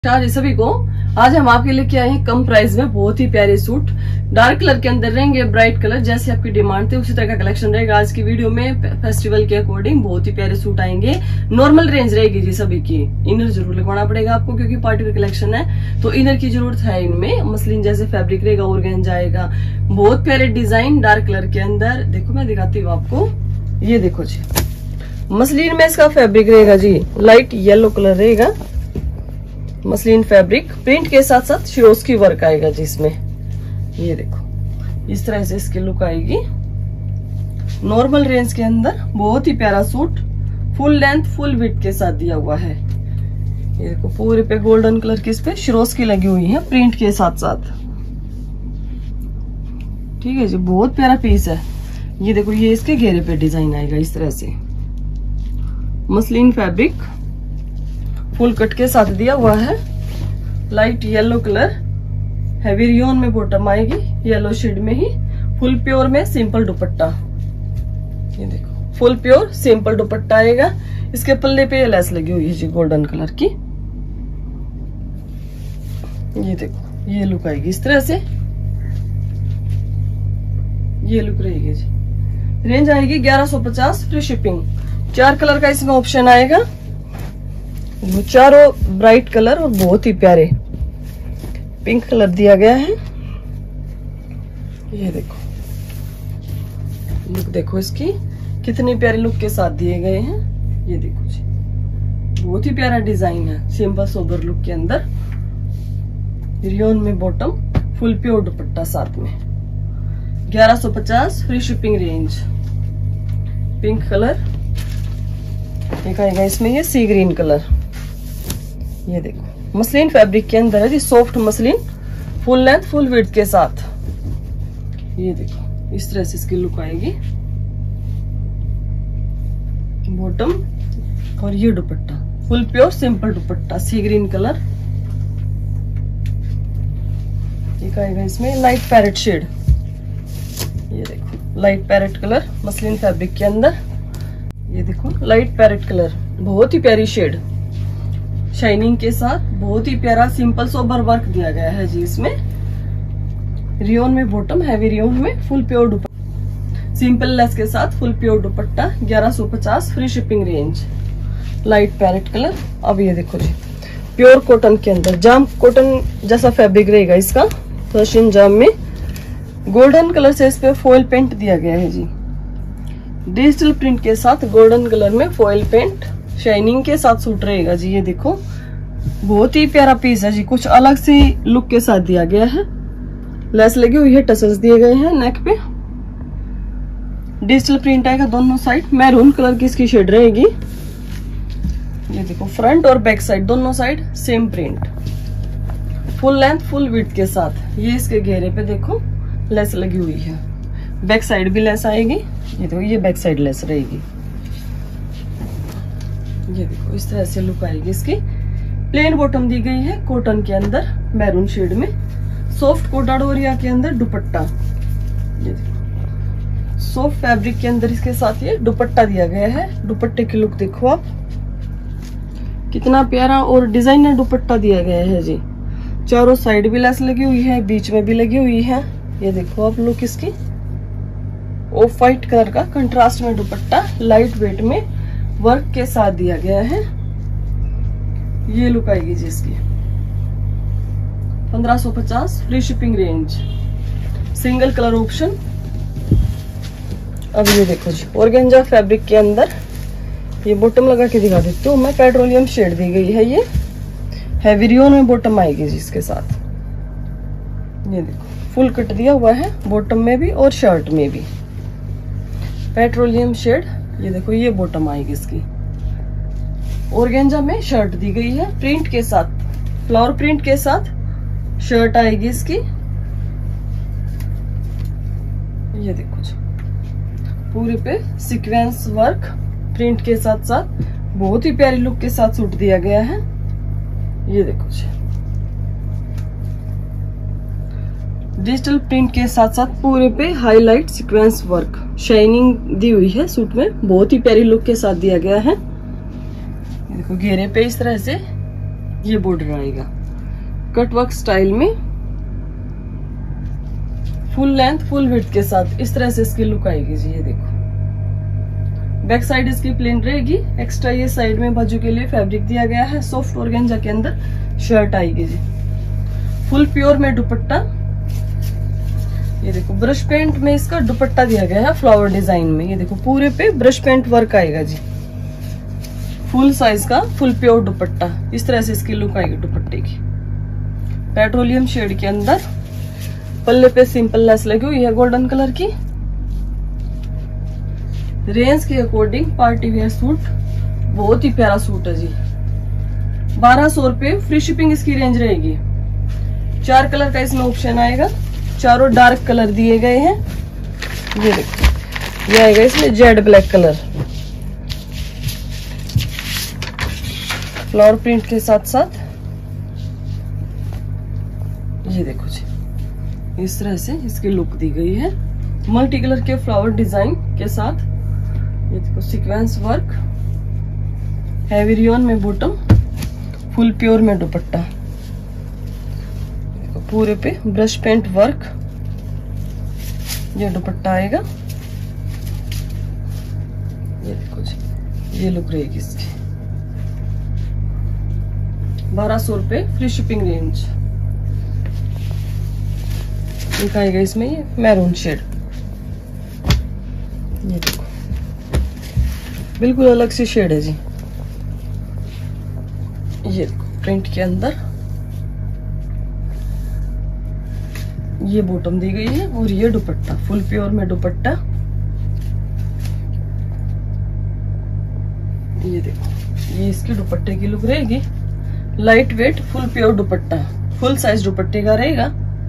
जी सभी को आज हम आपके लिए क्या है कम प्राइस में बहुत ही प्यारे सूट डार्क कलर के अंदर रहेंगे, ब्राइट कलर जैसे आपकी डिमांड थी उसी तरह का कलेक्शन रहेगा। आज की वीडियो में फेस्टिवल के अकॉर्डिंग बहुत ही प्यारे सूट आएंगे। नॉर्मल रेंज रहेगी जी सभी की। इनर जरूर लगवाना पड़ेगा आपको क्योंकि पार्टी वेयर कलेक्शन है तो इनर की जरूरत है। इनमें मसलिन जैसे फैब्रिक रहेगा, ऑर्गेन्जा आएगा, बहुत प्यारे डिजाइन डार्क कलर के अंदर। देखो मैं दिखाती हूँ आपको, ये देखो जी मसलिन में इसका फैब्रिक रहेगा जी लाइट येलो कलर रहेगा। मसलिन फैब्रिक प्रिंट के साथ साथ शिरोज की वर्क आएगा जी इसमें। ये देखो इस तरह से इसकी लुक आएगी। नॉर्मल रेंज के अंदर बहुत ही प्यारा suit full length full width के साथ दिया हुआ है। ये देखो पूरे पे गोल्डन कलर की इस पे शिरोज की लगी हुई है प्रिंट के साथ साथ। ठीक है जी, बहुत प्यारा पीस है। ये देखो ये इसके घेरे पे डिजाइन आएगा इस तरह से। मसलिन फैब्रिक फुल कट के साथ दिया हुआ है। Light yellow colour, heavy rayon में बॉटम आएगी, येलो शेड में ही फुल प्योर में सिंपल दुपट्टा। ये देखो फुल प्योर सिंपल दुपट्टा आएगा। इसके पल्ले पे लेस लगी हुई है जी गोल्डन कलर की। ये देखो ये लुक आएगी इस तरह से। ये लुक रहेगी जी। रेंज आएगी 1150 फ्री शिपिंग। 4 कलर का इसमें ऑप्शन आएगा। वो चारों ब्राइट कलर और बहुत ही प्यारे। पिंक कलर दिया गया है। ये देखो लुक देखो इसकी कितनी प्यारी लुक के साथ दिए गए हैं। ये देखो जी बहुत ही प्यारा डिजाइन है सिंपल सोबर लुक के अंदर। रियोन में बॉटम, फुल प्योर दुपट्टा साथ में। 1150 free shipping range. Pink colour एक आएगा इसमें, ये सी ग्रीन कलर। ये देखो मसलिन फैब्रिक के अंदर है जी, soft muslin full length full width के साथ। ये देखो इस तरह से इसकी लुक आएगी। बॉटम और ये dupatta full pure simple dupatta sea green colour. एक आएगा इसमें लाइट पैरेट शेड। ये देखो light parrot colour muslin fabric के अंदर। ये देखो लाइट पैरेट कलर, बहुत ही प्यारी शेड शाइनिंग के साथ। बहुत ही प्यारा सिंपल सोबर वर्क दिया गया है जी इसमें। रियोन में बॉटम, हैवी रियोन में full pure dupatta, simple lace के साथ full pure dupatta. 1150 free shipping range. Light parrot colour. अब ये देखो जी प्योर कॉटन के अंदर जाम कॉटन जैसा फैब्रिक रहेगा इसका। पर्शियन जाम में गोल्डन कलर से इस पे फॉइल पेंट दिया गया है जी। डिजिटल प्रिंट के साथ गोल्डन कलर में फॉइल पेंट शाइनिंग के साथ सूट रहेगा जी। ये देखो बहुत ही प्यारा पीस है जी, कुछ अलग सी लुक के साथ दिया गया है। लेस लगी हुई है, टसल्स दिए गए हैं नेक पे। डिजिटल प्रिंट आएगा दोनों साइड। मैरून कलर की इसकी शेड रहेगी। ये देखो फ्रंट और बैक साइड दोनों side same print full length full width के साथ। ये इसके घेरे पे देखो लेस लगी हुई है। बैक साइड भी लेस आएगी। ये देखो ये बैक साइड लेस रहेगी। ये देखो इस तरह से लुक आएगी इसकी। प्लेन बॉटम दी गई है कॉटन के अंदर मैरून शेड में। सॉफ्ट कोटा डोरिया के अंदर दुपट्टा। ये देखो सॉफ्ट फैब्रिक के अंदर इसके साथ ये दुपट्टा दिया गया है। दुपट्टे की लुक देखो आप, कितना प्यारा और डिजाइनर दुपट्टा दिया गया है जी। चारों साइड भी लेस लगी हुई है, बीच में भी लगी हुई है। ये देखो आप लुक इसकी। ऑफ व्हाइट कलर का कंट्रास्ट में दुपट्टा लाइट वेट में वर्क के साथ दिया गया है। ये लुक आएगी जी इसकी। 1550 free shipping range. Single colour option. अब ये देखो जी ऑर्गेन्जा फैब्रिक के अंदर ये बॉटम लगा के दिखा देती हूँ मैं। पेट्रोलियम शेड दी गई है। ये हैवी रियोन में बॉटम आएगी जी इसके साथ। ये देखो फुल कट दिया हुआ है बॉटम में भी और शर्ट में भी। Petroleum shade. ये देखो ये बॉटम आएगी इसकी। ऑर्गेन्जा में शर्ट दी गई है प्रिंट के साथ, फ्लावर प्रिंट के साथ शर्ट आएगी इसकी। ये देखो जी पूरे पे सीक्वेंस वर्क प्रिंट के साथ साथ बहुत ही प्यारी लुक के साथ सूट दिया गया है। ये देखो जी डिजिटल प्रिंट के साथ साथ पूरे पे हाईलाइट सीक्वेंस वर्क शाइनिंग दी हुई है सूट में। बहुत ही प्यारी लुक के साथ दिया गया है। देखो घेरे पे इस तरह से ये बॉर्डर आएगा कट वर्क स्टाइल में, फुल लेंथ फुल विड्थ के साथ। इस तरह से इसकी लुक आएगी जी। ये देखो बैक साइड इसकी प्लेन रहेगी। एक्स्ट्रा ये साइड में बाजू के लिए फैब्रिक दिया गया है। सॉफ्ट ऑर्गेन्जा के अंदर शर्ट आएगी जी। फुल प्योर में दुपट्टा। ये देखो ब्रश पेंट में इसका दुपट्टा दिया गया है फ्लावर डिजाइन में। ये देखो पूरे पे ब्रश पेंट वर्क आएगा जी। फुल साइज का फुल प्योर दुपट्टा। इस तरह से इसकी लुक आएगी दुपट्टे की। पेट्रोलियम शेड के अंदर पल्ले पे सिंपल लेस लगी हुई है गोल्डन कलर की। रेंज के अकॉर्डिंग पार्टी वेयर सूट, बहुत ही प्यारा सूट है जी। 1200 रुपए फ्री शिपिंग इसकी रेंज रहेगी। 4 कलर का इसमें ऑप्शन आएगा। चारों डार्क कलर दिए गए हैं। ये देखो ये आएगा इसमें jet black colour flower print के साथ साथ। ये देखो जी इस तरह से इसकी लुक दी गई है मल्टी कलर के फ्लावर डिजाइन के साथ। ये देखो सीक्वेंस वर्क, हैवी रियोन में बॉटम, फुल प्योर में दुपट्टा। देखो पूरे पे ब्रश पेंट वर्क, ये दुपट्टा आएगा। ये देखो जी ये लुक रहेगी इसकी। 1200 रुपए फ्री शिपिंग रेंज। एक आएगा इसमें ये मैरून शेड। ये देखो बिल्कुल अलग सी शेड है जी। ये देखो प्रिंट के अंदर ये बॉटम दी गई है और ये दुपट्टा फुल प्योर में दुपट्टा। ये देखो ये इसकी दुपट्टे की लुक रहेगी। Light weight full pure dupatta, full size दुपट्टे का रहेगा।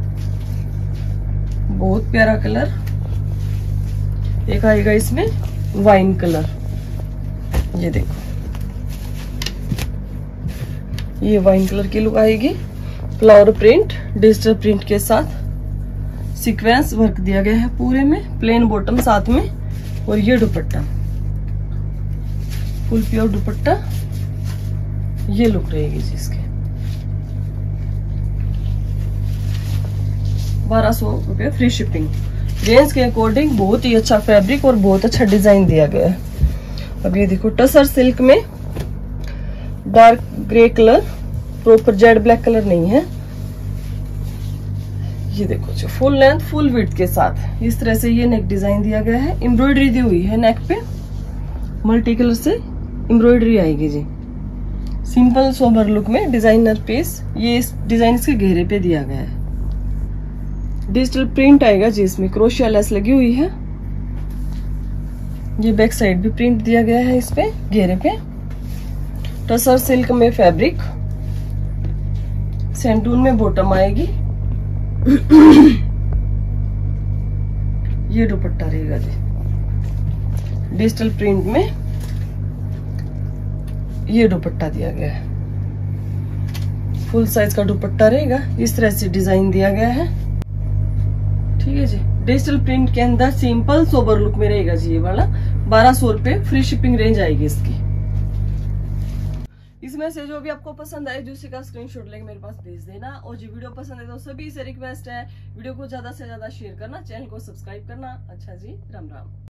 बहुत प्यारा कलर। एक आएगा इसमें वाइन कलर। ये देखो ये वाइन कलर की लुक आएगी। फ्लावर प्रिंट डिजिटल प्रिंट के साथ सीक्वेंस वर्क दिया गया है पूरे में। प्लेन बॉटम साथ में और ये दुपट्टा फुल प्योर दुपट्टा। ये लुक रहेगी जी इसके। 1200 रुपये फ्री शिपिंग। रेंज के अकॉर्डिंग बहुत ही अच्छा फैब्रिक और बहुत अच्छा डिजाइन दिया गया है। अब ये देखो टसर सिल्क में dark grey colour, proper jet black colour नहीं है। ये देखो जो फुल लेंथ फुल विड्थ के साथ इस तरह से ये नेक डिजाइन दिया गया है। एम्ब्रॉयडरी दी हुई है नेक पे, मल्टी कलर से एम्ब्रॉयडरी आएगी जी। सिंपल सोबर लुक में डिजाइनर पीस। ये इस डिजाइन के घेरे पे दिया गया है। डिजिटल प्रिंट आएगा जी इसमें, क्रोशिया लेस लगी हुई है। ये बैक साइड भी प्रिंट दिया गया है इस पे घेरे पे। टसर सिल्क में फैब्रिक, सेंटून में बॉटम आएगी। ये दुपट्टा रहेगा जी। डिजिटल प्रिंट में ये दुपट्टा दिया गया है। फुल साइज का दुपट्टा रहेगा। इस तरह से डिजाइन दिया गया है। ठीक है जी। डिजिटल प्रिंट के अंदर सिंपल सोबर लुक में रहेगा जी ये वाला। 1200 रुपए फ्री शिपिंग रेंज आएगी इसकी। इसमें से जो भी आपको पसंद आए जो का स्क्रीनशॉट लेके मेरे पास भेज देना। और जो वीडियो पसंद है तो सभी से रिक्वेस्ट है वीडियो को ज्यादा से ज्यादा शेयर करना, चैनल को सब्सक्राइब करना। अच्छा जी, राम राम।